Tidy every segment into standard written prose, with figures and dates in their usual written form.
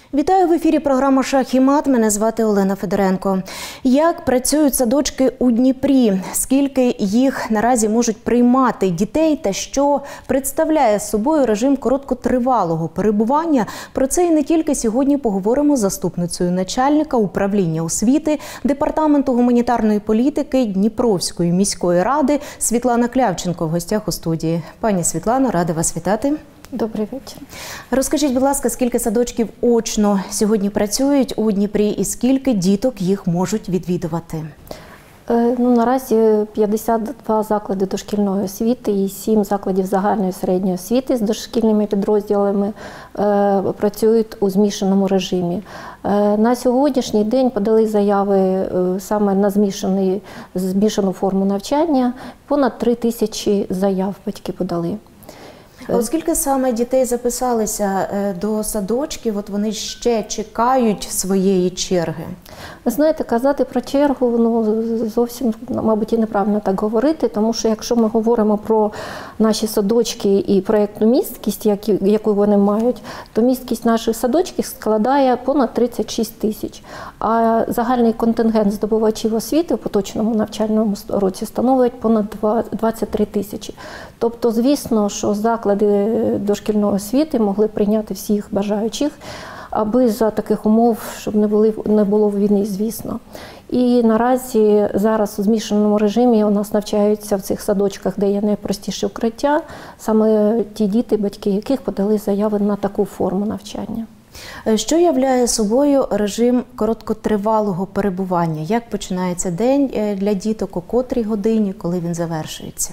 Вітаю в ефірі програма «Шах і мат». Мене звати Олена Федоренко. Як працюють садочки у Дніпрі? Скільки їх наразі можуть приймати дітей та що представляє собою режим короткотривалого перебування? Про це і не тільки сьогодні поговоримо з заступницею начальника управління освіти Департаменту гуманітарної політики Дніпровської міської ради Світлана Клявченко в гостях у студії. Пані Світлано, рада вас вітати. Добрий вечір. Розкажіть, будь ласка, скільки садочків очно сьогодні працюють у Дніпрі і скільки діток їх можуть відвідувати? Наразі 52 заклади дошкільної освіти і 7 закладів загальної середньої освіти з дошкільними підрозділами працюють у змішаному режимі. На сьогоднішній день подали заяви саме на змішану форму навчання. Понад 3000 заяв батьки подали. А оскільки саме дітей записалися до садочків, от вони ще чекають своєї черги? Знаєте, казати про чергу, зовсім, мабуть, і неправильно так говорити, тому що якщо ми говоримо про наші садочки і проєктну місткість, яку вони мають, то місткість наших садочків складає понад 36 тисяч. А загальний контингент здобувачів освіти в поточному навчальному році становить понад 23 тисячі. Тобто, звісно, що заклади дошкільної освіти могли прийняти всіх бажаючих, аби за таких умов, щоб не було війни, звісно. І наразі зараз у змішаному режимі у нас навчаються в цих садочках, де є найпростіше укриття, саме ті діти, батьки яких подали заяви на таку форму навчання. Що являє собою режим короткотривалого перебування? Як починається день для діток, о котрій годині, коли він завершується?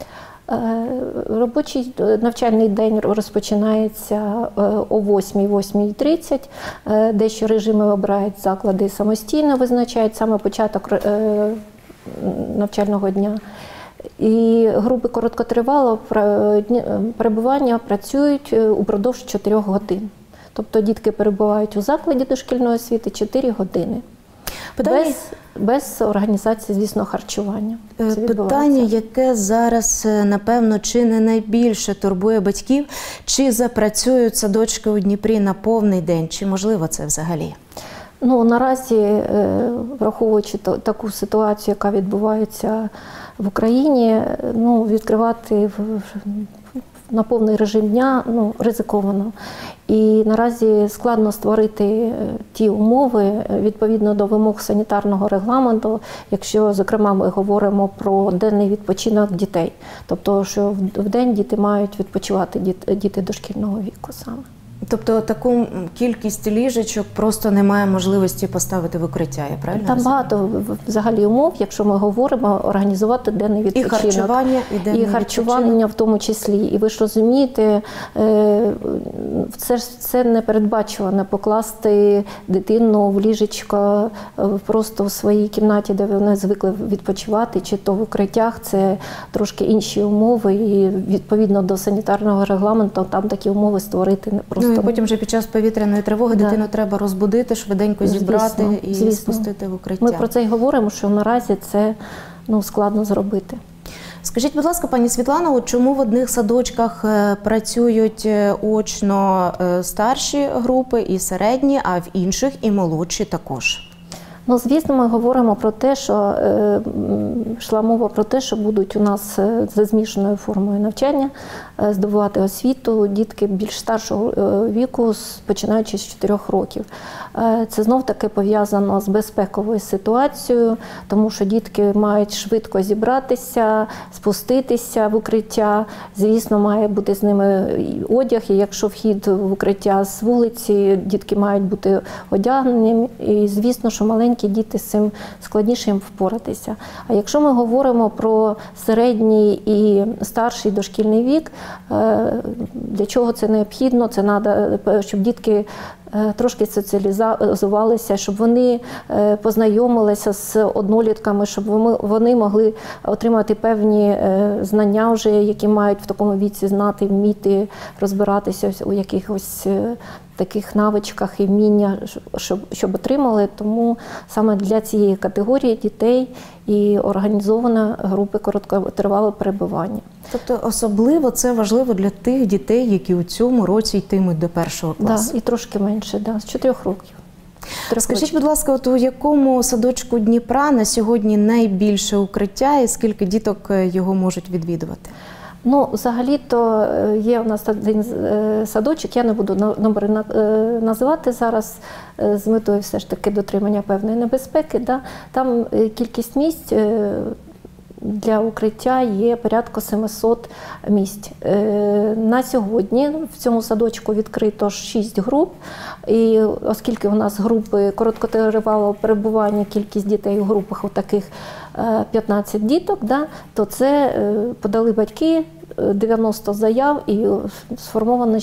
Робочий навчальний день розпочинається о 8:30. Дещо режими обирають заклади самостійно, визначають саме початок навчального дня. І групи короткотривалого перебування працюють упродовж 4 годин. Тобто дітки перебувають у закладі дошкільної освіти 4 години. Без організації, звісно, харчування. Питання, яке зараз, напевно, чи не найбільше турбує батьків, чи запрацюють садочки у Дніпрі на повний день, чи можливо це взагалі? Наразі, враховуючи таку ситуацію, яка відбувається в Україні, відкривати на повний режим дня ризиковано. І наразі складно створити ті умови відповідно до вимог санітарного регламенту, якщо, зокрема, ми говоримо про денний відпочинок дітей. Тобто, що в день діти мають відпочивати, діти дошкільного віку саме. Тобто таку кількість ліжечок просто немає можливості поставити в укриття, я правильно розумію? Там багато взагалі умов, якщо ми говоримо, організувати денний відпочинок. І харчування, і денний харчування в тому числі. І ви ж розумієте, це не передбачувано покласти дитину в ліжечко просто в своїй кімнаті, де вони звикли відпочивати, чи то в укриттях. Це трошки інші умови, і відповідно до санітарного регламенту там такі умови створити непросто. І потім вже під час повітряної тривоги дитину треба розбудити, швиденько зібрати і спустити в укриття. Ми про це й говоримо, що наразі це складно зробити. Скажіть, будь ласка, пані Світлано, чому в одних садочках працюють очно старші групи і середні, а в інших і молодші також? Звісно, ми говоримо про те, що йшла мова про те, що будуть у нас за змішаною формою навчання здобувати освіту дітки більш старшого віку, починаючи з 4 років. Це знов-таки пов'язано з безпековою ситуацією, тому що дітки мають швидко зібратися, спуститися в укриття. Звісно, має бути з ними одяг, і якщо вхід в укриття з вулиці, дітки мають бути одягнені. І звісно, що маленькі діти з цим складніше їм впоратися. А якщо ми говоримо про середній і старший дошкільний вік, для чого це необхідно? Це треба, щоб дітки трошки соціалізувалися, щоб вони познайомилися з однолітками, щоб вони могли отримати певні знання вже, які мають в такому віці знати, вміти розбиратися у якихось таких навичках і вміння, щоб отримали. Тому саме для цієї категорії дітей і організована групи короткотривалого перебування. Тобто особливо це важливо для тих дітей, які у цьому році йтимуть до 1 класу. Да, і трошки менше, да, з 4 років. Скажіть, будь ласка, от у якому садочку Дніпра на сьогодні найбільше укриття і скільки діток його можуть відвідувати? Ну, взагалі-то є у нас один садочок, я не буду номери називати зараз, з метою все ж таки дотримання певної небезпеки. Да? Там кількість місць для укриття є порядку 700 місць. На сьогодні в цьому садочку відкрито 6 груп, і оскільки у нас групи короткотривалого перебування, кількість дітей у групах таких 15 діток, да, то це подали батьки 90 заяв і сформовано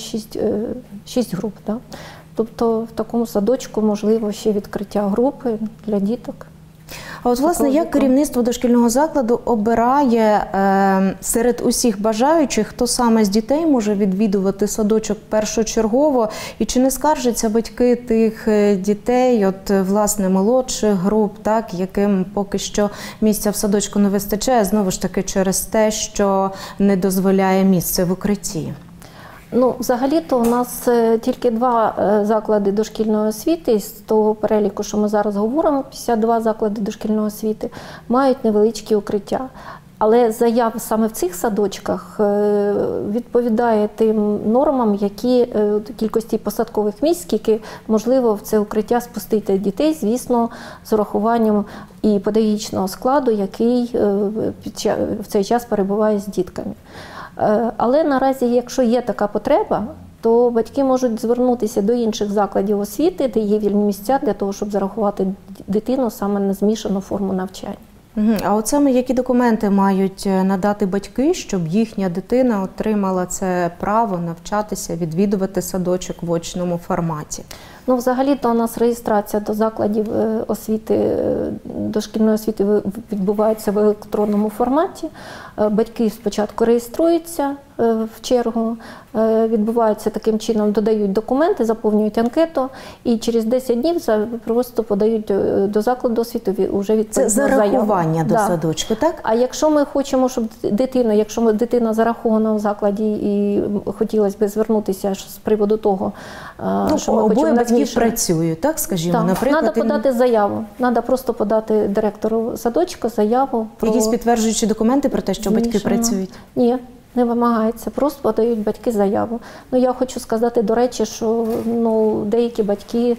6 груп. Да. Тобто в такому садочку можливо ще відкриття групи для діток. А от, власне, як керівництво дошкільного закладу обирає серед усіх бажаючих, хто саме з дітей може відвідувати садочок першочергово? І чи не скаржаться батьки тих дітей, от, власне, молодших груп, так, яким поки що місця в садочку не вистачає, знову ж таки через те, що не дозволяє місце в укритті? Ну, взагалі-то у нас тільки 2 заклади дошкільної освіти, з того переліку, що ми зараз говоримо, 52 заклади дошкільної освіти, мають невеличкі укриття. Але заяв саме в цих садочках відповідає тим нормам, які кількості посадкових місць, скільки можливо в це укриття спустити дітей, звісно, з урахуванням і педагогічного складу, який в цей час перебуває з дітками. Але наразі, якщо є така потреба, то батьки можуть звернутися до інших закладів освіти, де є вільні місця для того, щоб зарахувати дитину саме на змішану форму навчання. А от саме які документи мають надати батьки, щоб їхня дитина отримала це право навчатися, відвідувати садочок в очному форматі? Ну, взагалі-то у нас реєстрація до закладів освіти, дошкільної освіти відбувається в електронному форматі. Батьки спочатку реєструються в чергу, відбуваються таким чином, додають документи, заповнюють анкету і через 10 днів просто подають до закладу освіти вже відповідну заяву. Це зарахування до садочку, так? А якщо ми хочемо, щоб дитина зарахована в закладі і хотілося б звернутися з приводу того, що ми хочемо батьків працюють, так, скажімо, так. Наприклад, треба подати заяву. Треба просто подати директору садочка заяву. Якісь підтверджуючі документи про те, що батьки працюють? Ні, не вимагається. Просто подають батьки заяву. Ну, я хочу сказати, до речі, що деякі батьки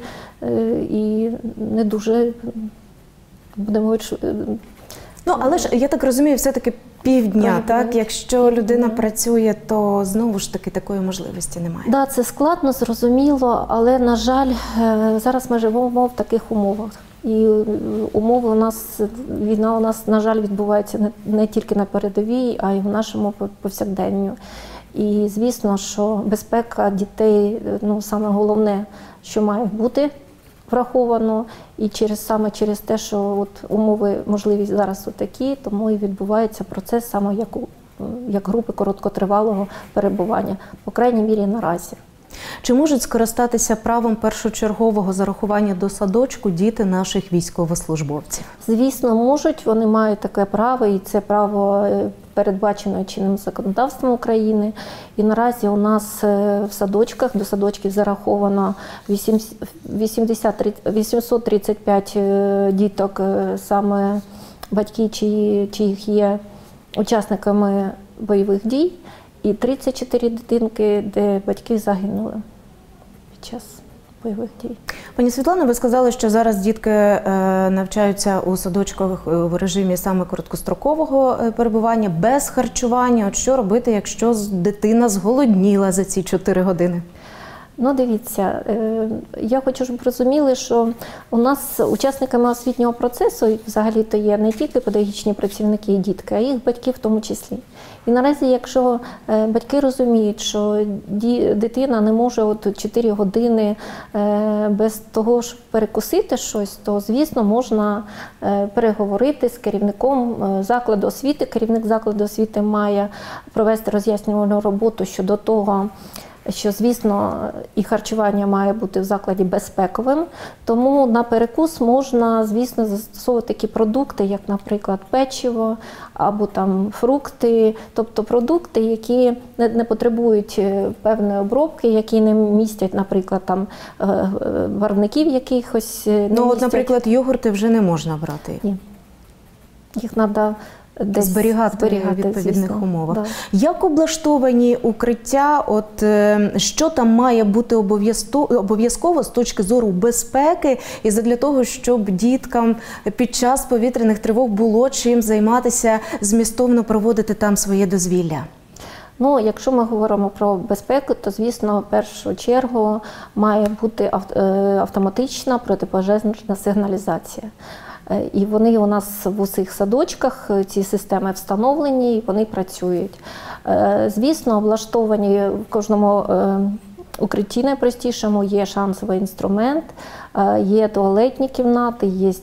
і не дуже, будемо говорити, але ж, я так розумію, все-таки півдня, так? Якщо людина працює, то знову ж таки такої можливості немає. Так, це складно, зрозуміло, але, на жаль, зараз ми живемо в таких умовах. І умови у нас, війна у нас, на жаль, відбувається не тільки на передовій, а й в нашому повсякденню. І, звісно, що безпека дітей, саме головне, що має бути враховано, і саме через те, що умови можливі зараз такі, тому і відбувається процес саме як групи короткотривалого перебування, по крайній мірі наразі. Чи можуть скористатися правом першочергового зарахування до садочку діти наших військовослужбовців? Звісно, можуть, вони мають таке право, і це право передбачено чинним законодавством України. І наразі у нас в садочках, до садочків зараховано 835 діток, саме батьки, чиїх є учасниками бойових дій, і 34 дитинки, де батьки загинули під час бойових дій. Пані Світлано, ви сказали, що зараз дітки навчаються у садочках в режимі саме короткострокового перебування, без харчування. От що робити, якщо дитина зголодніла за ці 4 години? Ну, дивіться, я хочу, щоб розуміли, що у нас учасниками освітнього процесу взагалі-то є не тільки педагогічні працівники і дітки, а їх батьки в тому числі. І наразі, якщо батьки розуміють, що дитина не може 4 години без того, щоб перекусити щось, то, звісно, можна переговорити з керівником закладу освіти. Керівник закладу освіти має провести роз'яснювальну роботу щодо того, що, звісно, і харчування має бути в закладі безпековим, тому на перекус можна, звісно, застосовувати такі продукти, як, наприклад, печиво або там фрукти, тобто продукти, які не потребують певної обробки, які не містять, наприклад, там барвників якихось. От, наприклад, йогурти вже не можна брати? Ні. Їх треба десь зберігати в відповідних звісно, умовах. Да. Як облаштовані укриття, що там має бути обов'язково з точки зору безпеки і задля того, щоб діткам під час повітряних тривог було чим займатися, змістовно проводити там своє дозвілля? Ну, якщо ми говоримо про безпеку, то, звісно, в першу чергу має бути автоматична протипожежна сигналізація. І вони у нас в усіх садочках, ці системи встановлені, і вони працюють. Звісно, облаштовані в кожному укритті найпростішому є шансовий інструмент, є туалетні кімнати,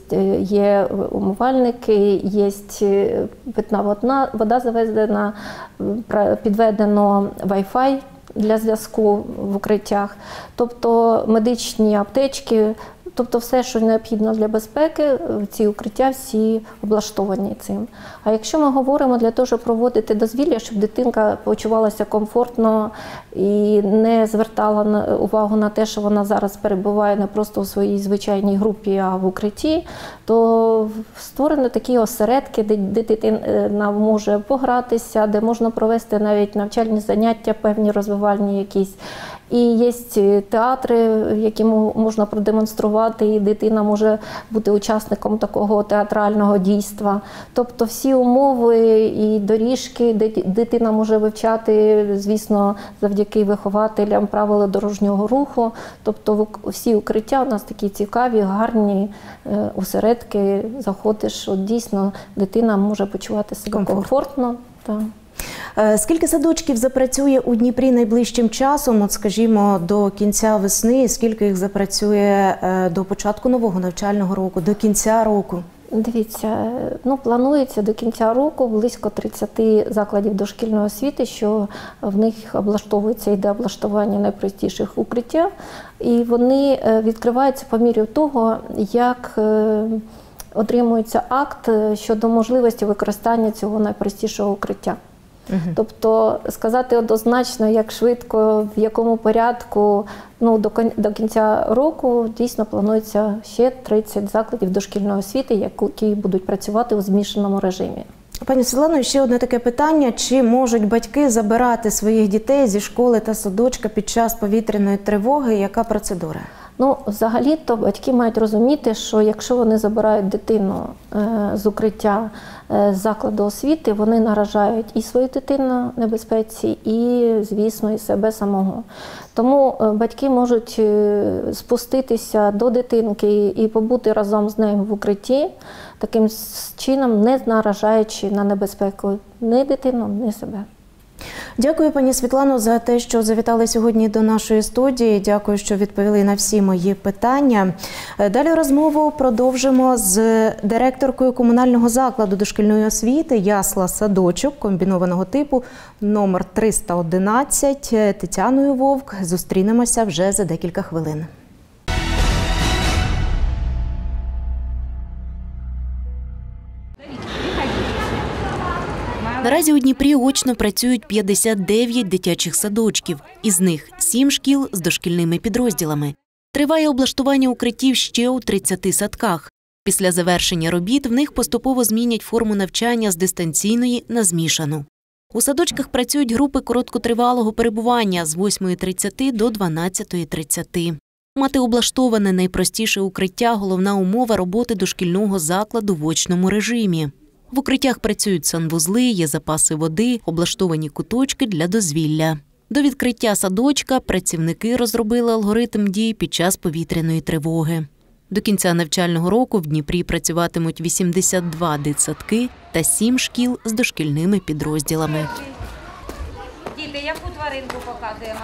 є умивальники, є питна вода заведена, підведено Wi-Fi для зв'язку в укриттях, тобто медичні аптечки. Тобто все, що необхідно для безпеки, ці укриття всі облаштовані цим. А якщо ми говоримо для того, щоб проводити дозвілля, щоб дитинка почувалася комфортно і не звертала увагу на те, що вона зараз перебуває не просто у своїй звичайній групі, а в укритті, то створені такі осередки, де дитина може погратися, де можна провести навіть навчальні заняття, певні розвивальні якісь. І є театри, які можна продемонструвати, і дитина може бути учасником такого театрального дійства. Тобто всі умови і доріжки, де дитина може вивчати, звісно, завдяки вихователям правила дорожнього руху. Тобто всі укриття у нас такі цікаві, гарні осередки, заходиш, от дійсно дитина може почувати себе комфортно. Так. Скільки садочків запрацює у Дніпрі найближчим часом, от скажімо, до кінця весни, скільки їх запрацює до початку нового навчального року, до кінця року? Дивіться, планується до кінця року близько 30 закладів дошкільної освіти, що в них облаштовується, йде облаштування найпростіших укриття, і вони відкриваються по мірі того, як отримується акт щодо можливості використання цього найпростішого укриття. Тобто сказати однозначно, як швидко, в якому порядку, до кінця року дійсно планується ще 30 закладів дошкільної освіти, які будуть працювати у змішаному режимі. Пані Світлано, ще одне таке питання. Чи можуть батьки забирати своїх дітей зі школи та садочка під час повітряної тривоги? Яка процедура? Взагалі-то батьки мають розуміти, що якщо вони забирають дитину з укриття з закладу освіти, вони наражають і свою дитину небезпеці, і, звісно, і себе самого. Тому батьки можуть спуститися до дитинки і побути разом з нею в укритті, таким чином не наражаючи на небезпеку ні дитину, ні себе. Дякую, пані Світлано, за те, що завітали сьогодні до нашої студії. Дякую, що відповіли на всі мої питання. Далі розмову продовжимо з директоркою комунального закладу дошкільної освіти «Ясла-садочок» комбінованого типу номер 311 Тетяною Вовк. Зустрінемося вже за декілька хвилин. Наразі у Дніпрі очно працюють 59 дитячих садочків, із них 7 шкіл з дошкільними підрозділами. Триває облаштування укриттів ще у 30 садках. Після завершення робіт в них поступово змінять форму навчання з дистанційної на змішану. У садочках працюють групи короткотривалого перебування з 8:30 до 12:30. Мати облаштоване найпростіше укриття – головна умова роботи дошкільного закладу в очному режимі. В укриттях працюють санвузли, є запаси води, облаштовані куточки для дозвілля. До відкриття садочка працівники розробили алгоритм дій під час повітряної тривоги. До кінця навчального року в Дніпрі працюватимуть 82 дитсадки та 7 шкіл з дошкільними підрозділами. Діти, яку тваринку показуємо?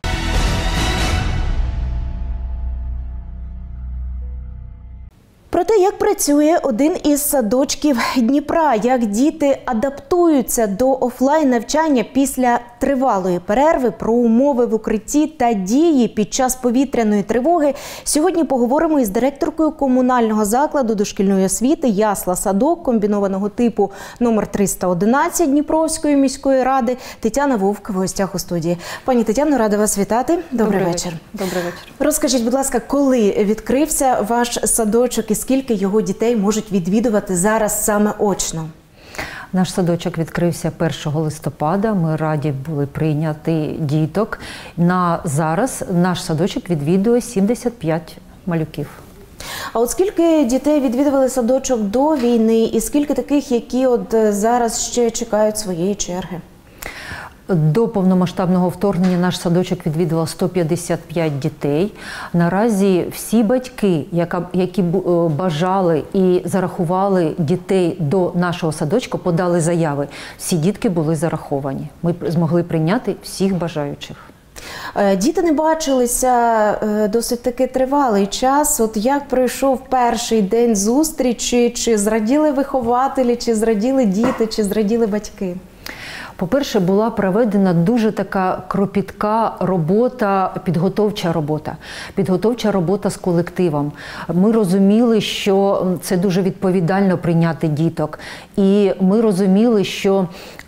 Про те, як працює один із садочків Дніпра, як діти адаптуються до офлайн-навчання після тривалої перерви, про умови в укритті та дії під час повітряної тривоги, сьогодні поговоримо із директоркою комунального закладу дошкільної освіти «Ясла-садок» комбінованого типу номер 311 Дніпровської міської ради Тетяна Вовк в гостях у студії. Пані Тетяно, рада вас вітати. Добрий вечір. Добрий вечір. Розкажіть, будь ласка, коли відкрився ваш садочок і скільки його дітей можуть відвідувати зараз саме очно? Наш садочок відкрився 1 листопада. Ми раді були прийняти діток. На зараз наш садочок відвідує 75 малюків. А от скільки дітей відвідували садочок до війни і скільки таких, які от зараз ще чекають своєї черги? До повномасштабного вторгнення наш садочок відвідував 155 дітей. Наразі всі батьки, які бажали і зарахували дітей до нашого садочка, подали заяви. Всі дітки були зараховані. Ми змогли прийняти всіх бажаючих. Діти не бачилися досить таки тривалий час. От як пройшов перший день зустрічі? Чи зраділи вихователі, чи зраділи діти, чи зраділи батьки? По-перше, була проведена дуже така кропітка робота, підготовча робота з колективом. Ми розуміли, що це дуже відповідально прийняти діток. І ми розуміли, що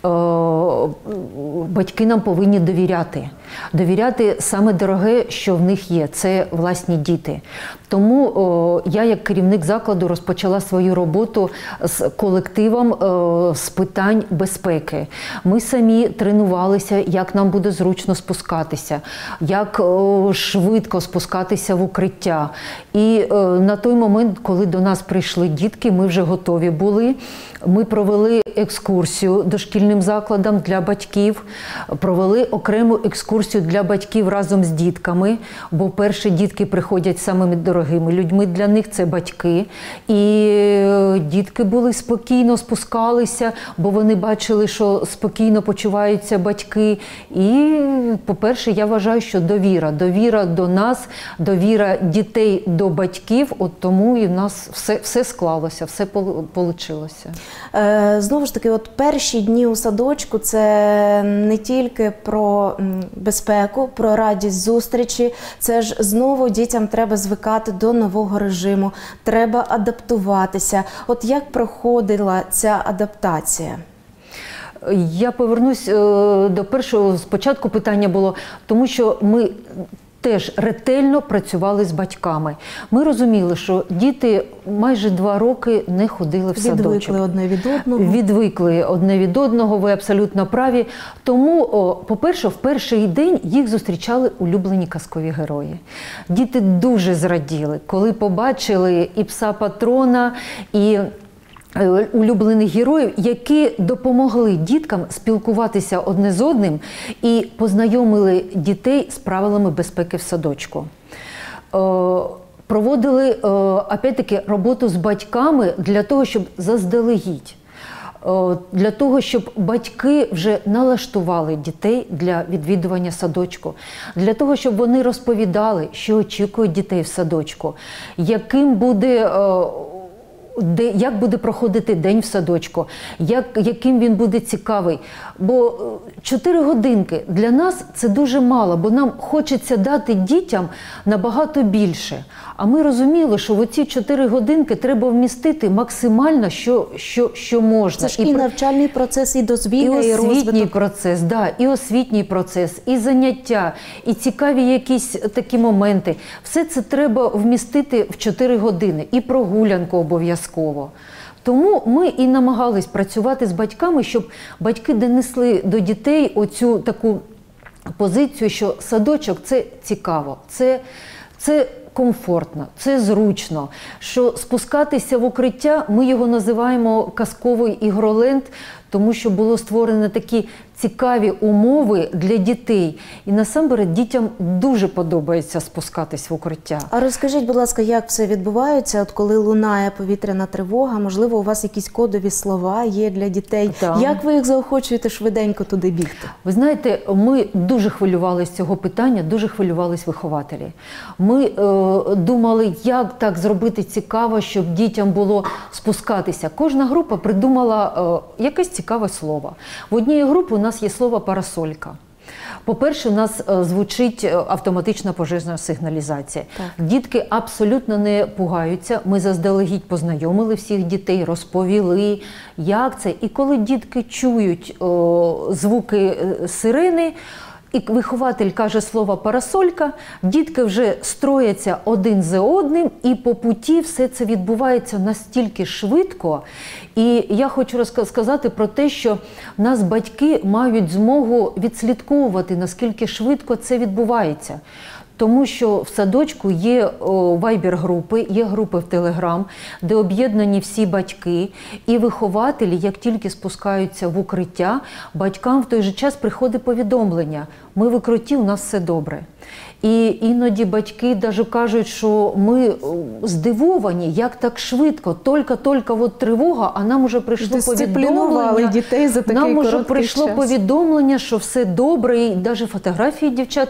батьки нам повинні довіряти. Довіряти саме дороге, що в них є, це власні діти. Тому я, як керівник закладу, розпочала свою роботу з колективом з питань безпеки. Ми самі тренувалися, як нам буде зручно спускатися, як швидко спускатися в укриття. І на той момент, коли до нас прийшли дітки, ми вже готові були. Ми провели екскурсію дошкільним закладам для батьків, провели окрему екскурсію для батьків разом з дітками, бо перші дітки приходять самими дорогими людьми для них, це батьки. І дітки були спокійно, спускалися, бо вони бачили, що спокійно почуваються батьки. І, по-перше, я вважаю, що довіра до нас, довіра дітей до батьків, от тому і в нас все склалося, все вийшло. Знову ж таки, от перші дні у садочку – це не тільки про безпеку, про радість зустрічі, це ж знову дітям треба звикати до нового режиму, треба адаптуватися. От як проходила ця адаптація? Я повернусь до першого, спочатку питання було, тому що ми теж ретельно працювали з батьками. Ми розуміли, що діти майже 2 роки не ходили в садочок. Відвикли одне від одного. Відвикли одне від одного, ви абсолютно праві. Тому, по-перше, в перший день їх зустрічали улюблені казкові герої. Діти дуже зраділи, коли побачили і пса-патрона, і улюблених героїв, які допомогли діткам спілкуватися одне з одним і познайомили дітей з правилами безпеки в садочку. Проводили, опять-таки, роботу з батьками для того, щоб заздалегідь, для того, щоб батьки вже налаштували дітей для відвідування садочку, для того, щоб вони розповідали, що очікують дітей в садочку, як буде проходити день в садочку, яким він буде цікавий. Бо 4 годинки для нас це дуже мало, бо нам хочеться дати дітям набагато більше. А ми розуміли, що в оці 4 годинки треба вмістити максимально, що можна. Це ж і навчальний процес, і дозвілля, і розвиток. Процес, да, і освітній процес, і заняття, і цікаві якісь такі моменти. Все це треба вмістити в 4 години. І прогулянку обов'язково. Тому ми і намагались працювати з батьками, щоб батьки донесли до дітей оцю таку позицію, що садочок – це цікаво, це комфортно, це зручно, що спускатися в укриття, ми його називаємо казковий ігроленд, тому що було створено такі цікаві умови для дітей. І насамперед дітям дуже подобається спускатись в укриття. А розкажіть, будь ласка, як все відбувається, от коли лунає повітряна тривога, можливо, у вас якісь кодові слова є для дітей? Так. Як ви їх заохочуєте швиденько туди бігти? Ви знаєте, ми дуже хвилювалися з цього питання, дуже хвилювались вихователі. Ми думали, як так зробити цікаво, щоб дітям було спускатися. Кожна група придумала якесь цікаве слово. В одній групі у нас є слово «парасолька». По-перше, у нас звучить автоматична пожежна сигналізація. Так. Дітки абсолютно не пугаються. Ми заздалегідь познайомили всіх дітей, розповіли, як це. І коли дітки чують звуки сирени, і вихователь каже слово «парасолька», дітки вже строяться один за одним, і по путі все це відбувається настільки швидко. І я хочу сказати про те, що нас батьки мають змогу відслідковувати, наскільки швидко це відбувається. Тому що в садочку є вайбер-групи, є групи в Телеграм, де об'єднані всі батьки і вихователі, як тільки спускаються в укриття, батькам в той же час приходить повідомлення: ми в укритті, у нас все добре. І іноді батьки навіть кажуть, що ми здивовані, як так швидко, тільки от тривога, а нам вже прийшло повідомлення. Дітей за такий нам вже короткий прийшло час. повідомлення, що все добре, і навіть фотографії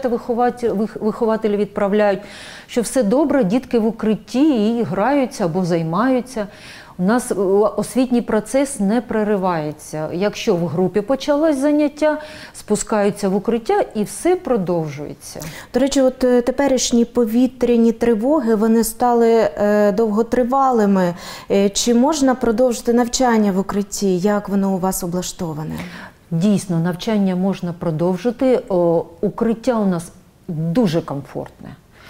вихователі відправляють, що все добре, дітки в укритті і граються або займаються. У нас освітній процес не переривається. Якщо в групі почалось заняття, спускаються в укриття і все продовжується. До речі, от теперішні повітряні тривоги, вони стали довготривалими. Чи можна продовжити навчання в укритті? Як воно у вас облаштоване? Дійсно, навчання можна продовжити. Укриття у нас дуже комфортне.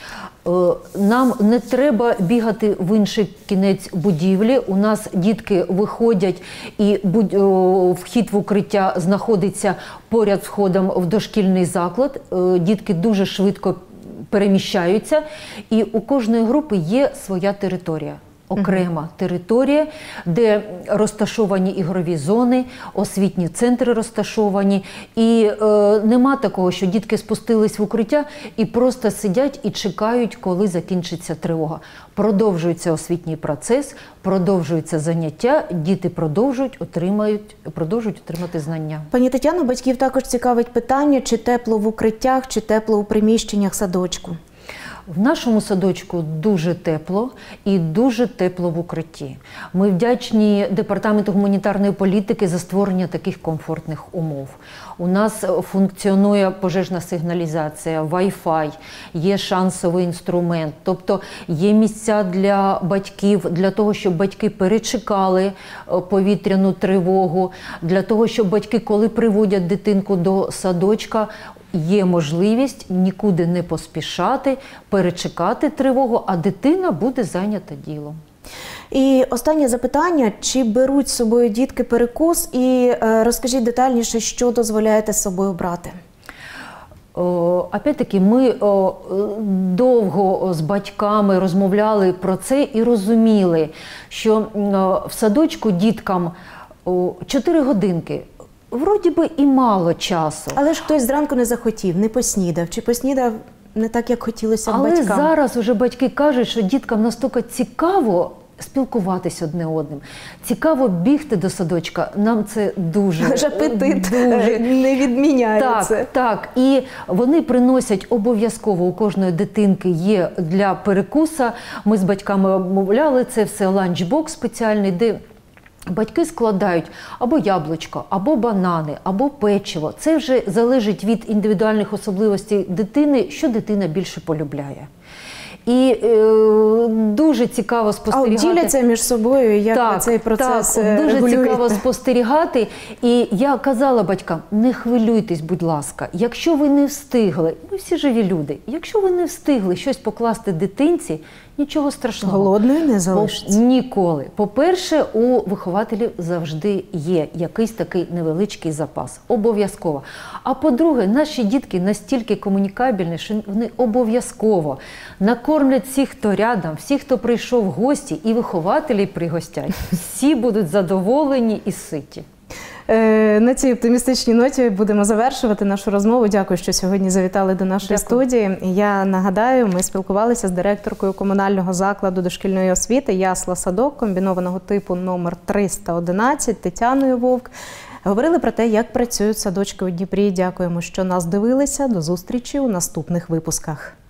Нам не треба бігати в інший кінець будівлі. У нас дітки виходять і вхід в укриття знаходиться поряд з входом в дошкільний заклад. Дітки дуже швидко переміщаються, і у кожної групи є своя територія. Окрема територія, де розташовані ігрові зони, освітні центри розташовані. І нема такого, що дітки спустились в укриття і просто сидять і чекають, коли закінчиться тривога. Продовжується освітній процес, продовжується заняття, діти продовжують отримати знання. Пані Тетяно, батьків також цікавить питання, чи тепло в укриттях, чи тепло у приміщеннях садочку. В нашому садочку дуже тепло і дуже тепло в укритті. Ми вдячні Департаменту гуманітарної політики за створення таких комфортних умов. У нас функціонує пожежна сигналізація, Wi-Fi, є шансовий інструмент, тобто є місця для батьків, для того, щоб батьки перечекали повітряну тривогу, для того, щоб батьки, коли приводять дитинку до садочка, є можливість нікуди не поспішати, перечекати тривогу, а дитина буде зайнята ділом. І останнє запитання, чи беруть з собою дітки перекус, і розкажіть детальніше, що дозволяєте з собою брати? Опять-таки, ми довго з батьками розмовляли про це і розуміли, що в садочку діткам 4 годинки вроді би і мало часу. Але ж хтось зранку не захотів, не поснідав, чи поснідав не так, як хотілося б батькам. Але зараз уже батьки кажуть, що діткам настільки цікаво спілкуватись одне одним. Цікаво бігти до садочка, нам це дуже... Аж апетит не відміняє це. Так. І вони приносять обов'язково, у кожної дитинки є для перекуса. Ми з батьками обмовляли це все, ланчбокс спеціальний, де батьки складають або яблучко, або банани, або печиво. Це вже залежить від індивідуальних особливостей дитини, що дитина більше полюбляє. І дуже цікаво спостерігати. А діляться між собою, як цей процес дуже регулюєте? цікаво спостерігати. І я казала батькам, не хвилюйтесь, будь ласка, якщо ви не встигли, ми всі живі люди, якщо ви не встигли щось покласти дитинці, нічого страшного. Голодною не залишиться? Ніколи. По-перше, у вихователів завжди є якийсь такий невеличкий запас. Обов'язково. А по-друге, наші дітки настільки комунікабельні, що вони обов'язково накормлять всіх, хто рядом, всіх, хто прийшов в гості, і вихователі пригостять. Всі будуть задоволені і ситі. На цій оптимістичній ноті будемо завершувати нашу розмову. Дякую, що сьогодні завітали до нашої студії. Я нагадаю, ми спілкувалися з директоркою комунального закладу дошкільної освіти «Ясла-садок» комбінованого типу номер 311 Тетяною Вовк. Говорили про те, як працюють садочки у Дніпрі. Дякуємо, що нас дивилися. До зустрічі у наступних випусках.